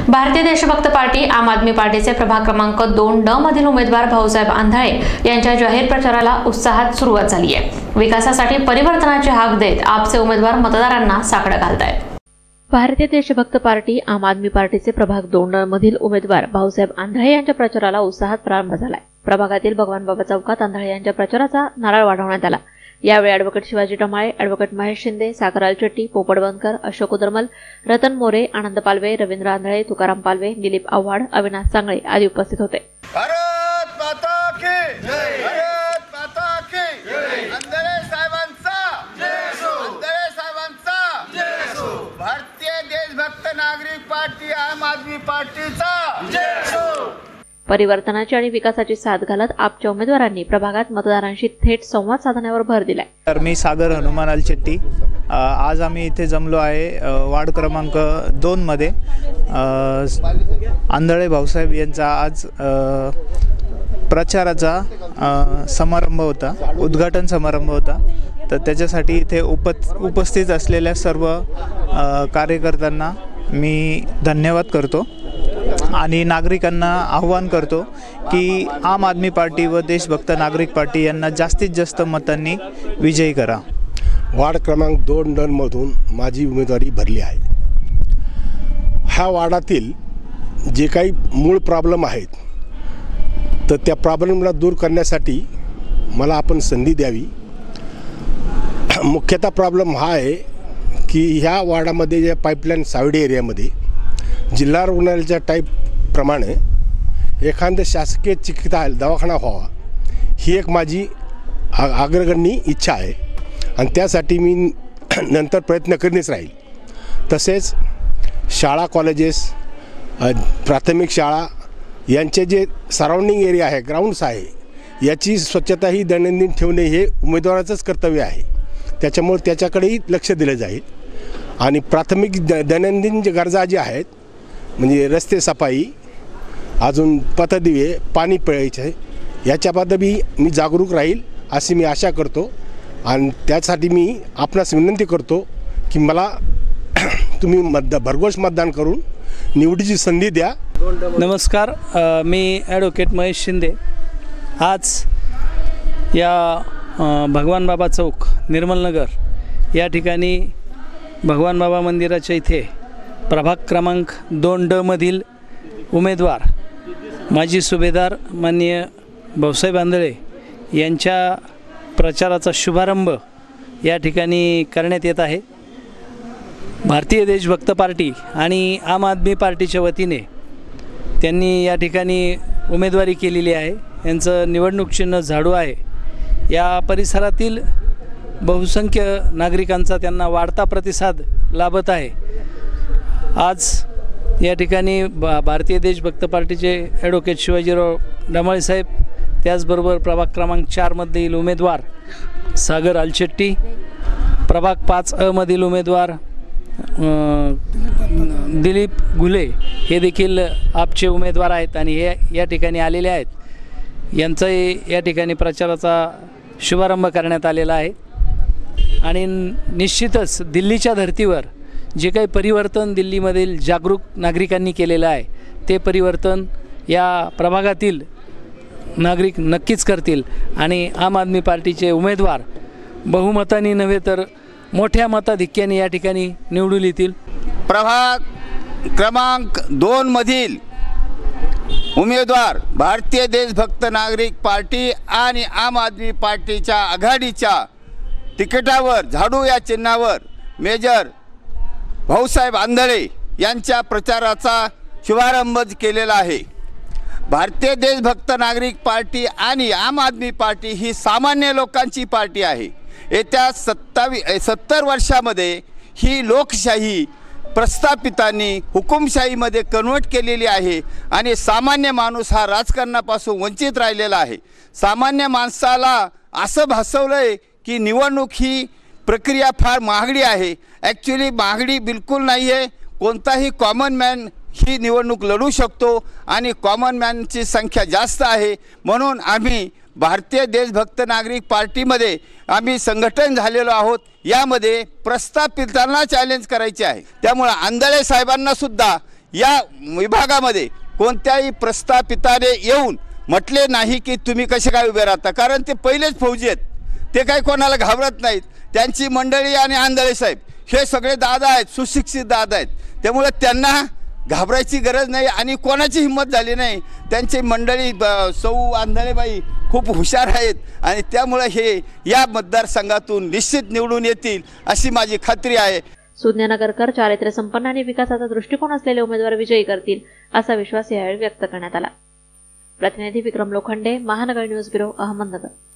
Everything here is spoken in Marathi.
भारतीय देशभक्त पार्टी आम आदमी पार्टीचे प्रभाग क्रमांक 2 मधील उमेदवार भाऊसाहेब आंधळे यांच्या जाहीर प्रचाराला उत्साहात सुरुवात झाली आहे। विकासासाठी परिवर्तनाची हाक देत आपचे उमेदवार मतदारांना साकडं घालतायत। भारतीय देशभक्त पार्टी आम आदमी पार्टीचे प्रभाग 2 मधील उमेदवार भाऊसाहेब आंधळे यांच्या प्रचाराला उत्साहात प्रारंभ झालाय। प्रभागातील भगवान बाबा चौकात आंधळे यांच्या प्रचाराचा नारळ वाढवण्यात आला। यावेळी ॲडव्होकेट शिवाजी टमाळे, ॲडव्होकेट महेश शिंदे, सागर आलचट्टी, पोपट बनकर, अशोक उदरमल, रतन मोरे, आनंद पालवे, रवींद्र आंधळे, तुकाराम पालवे, दिलीप आव्हाड, अविनाश चांगळे आदी उपस्थित होते। भारत माता की जय, भारत माता की जय, आंधळे साहेबांचा जय असो, आंधळे साहेबांचा जय असो, भारतीय देशभक्त नागरिक पार्टी आम आदमी पार्टीचा जय असो। परिवर्तनाची आणि विकासाची साथ घालत आपच्या उमेदवारांनी प्रभागात मतदारांशी थेट संवाद साधण्यावर भर दिलाय। तर मी सागर हनुमान आलचट्टी, आज आम्ही इथे जमलो आहे वार्ड क्रमांक 2 मध्ये। आंधळे भाऊसाहेब यांचा आज प्रचाराचा समारंभ होता, उद्घाटन समारंभ होता। तर त्याच्यासाठी इथे उपस्थित असलेल्या सर्व कार्यकर्त्यांना मी धन्यवाद करतो आणि नागरिकांना आव्हान करतो की आम आदमी पार्टी व देशभक्त नागरिक पार्टी यांना जास्तीत जास्त मतांनी विजयी करा। वार्ड क्रमांक 2 मधून माझी उमेदवारी भरली आहे। ह्या वार्डातील जे काही मूळ प्रॉब्लेम आहेत तर त्या प्रॉब्लेमला दूर करण्यासाठी मला आपण संधी द्यावी। मुख्यतः प्रॉब्लेम हा आहे की ह्या वार्डामध्ये ज्या पाईपलाईन सावडी एरियामध्ये जिल्हा रुग्णालयाच्या टाईपप्रमाणे एखादं शासकीय चिकित्सा दवाखाना व्हावा ही एक माझी अग्रगण्य इच्छा आहे आणि त्यासाठी मी नंतर प्रयत्न करीनच राहील। तसेच शाळा, कॉलेजेस, प्राथमिक शाळा यांचे जे सराउंडिंग एरिया आहे, ग्राउंड्स आहे, याची स्वच्छता ही दैनंदिन ठेवणे हे उमेदवाराचंच कर्तव्य आहे। त्याच्यामुळे त्याच्याकडेही लक्ष दिलं जाईल आणि प्राथमिक दैनंदिन जे गरजा ज्या आहेत म्हणजे रस्ते सफाई, अजून पथदिवे, पाणी पिळायचे, याच्याबद्दल मी जागरूक राहील अशी मी आशा करतो आणि त्यासाठी मी आपणास विनंती करतो की मला तुम्ही भरघोस मतदान करून निवडीची संधी द्या। नमस्कार, मी ॲडव्होकेट महेश शिंदे। आज या भगवान बाबा चौक, निर्मल नगर या ठिकाणी भगवान बाबा मंदिराच्या इथे प्रभाग क्रमांक 2 मधील उमेदवार माजी सुभेदार माननीय भाऊसाहेब आंधळे यांच्या प्रचाराचा शुभारंभ या ठिकाणी करण्यात येत आहे। भारतीय देशभक्त पार्टी आणि आम आदमी पार्टीच्या वतीने त्यांनी या ठिकाणी उमेदवारी केलेली आहे। यांचं निवडणूक चिन्ह झाडू आहे। या परिसरातील बहुसंख्य नागरिकांचा त्यांना वाढता प्रतिसाद लाभत आहे। आज या ठिकाणी भारतीय देशभक्त पार्टीचे ॲडव्होकेट शिवाजीराव टमाळे साहेब, त्याचबरोबर प्रभाग क्रमांक 4 मधील उमेदवार सागर आलचट्टी, प्रभाग 5 मधील उमेदवार दिलीप घुले हे देखील आपचे उमेदवार आहेत आणि हे या ठिकाणी आलेले आहेत। यांचाही या ठिकाणी प्रचाराचा शुभारंभ करण्यात आलेला आहे आणि निश्चितच दिल्लीच्या धर्तीवर जे काही परिवर्तन दिल्लीमधील जागरूक नागरिकांनी केलेलं आहे ते परिवर्तन या प्रभागातील नागरिक नक्कीच करतील आणि आम आदमी पार्टीचे उमेदवार बहुमताने नव्हे तर मोठ्या मताधिक्याने या ठिकाणी निवडून येतील। प्रभाग क्रमांक 2 मधील उमेदवार भारतीय देशभक्त नागरिक पार्टी आणि आम आदमी पार्टीच्या आघाडीच्या तिकिटावर झाडू या चिन्हावर मेजर भाऊसाहेब आंधळे यांच्या प्रचाराचा शुभारंभ केलेला आहे। भारतीय देशभक्त नागरिक पार्टी आणि आम आदमी पार्टी ही सामान्य लोकांची पार्टी आहे। येत्या 70 वर्षामध्ये ही लोकशाही प्रस्थापितांनी हुकुमशाहीमध्ये कन्वर्ट केलेली आहे आणि सामान्य माणूस हा राजकारणापासून वंचित राहिलेला आहे। सामान्य माणसाला असं भासवलंय की निवडणूक ही प्रक्रिया फार महागडी आहे। ॲक्च्युली महागडी बिलकुल नाही आहे। कोणताही कॉमन मॅन ही निवडणूक लढू शकतो आणि कॉमन मॅनची संख्या जास्त आहे। म्हणून आम्ही भारतीय देशभक्त नागरिक पार्टीमध्ये आम्ही संघटन झालेलो आहोत। यामध्ये प्रस्थापितांना चॅलेंज करायचे आहे। त्यामुळे आंधळे साहेबांना सुद्धा या विभागामध्ये कोणत्याही प्रस्थापिताने येऊन म्हटले नाही की तुम्ही कसे काय उभे राहता, कारण ते पहिलेच फौजी आहेत, ते काही कोणाला घाबरत नाहीत. त्यांची मंडळी आणि आंधळे साहेब हे सगळे दादा आहेत, सुशिक्षित दादा आहेत, त्यामुळे त्यांना घाबरायची गरज नाही आणि कोणाची हिंमत झाली नाही. त्यांची मंडळी सौ आंधळेबाई खूप हुशार आहेत आणि त्यामुळे हे या मतदारसंघातून निश्चित निवडून येतील अशी माझी खात्री आहे. सुज्ञ नगरकर चारित्र्य संपन्न आणि विकासाचा दृष्टिकोन असलेले उमेदवार विजयी करतील असा विश्वास यावेळी व्यक्त करण्यात आला. प्रतिनिधी विक्रम लोखंडे, महानगर न्यूज ब्युरो, अहमदनगर.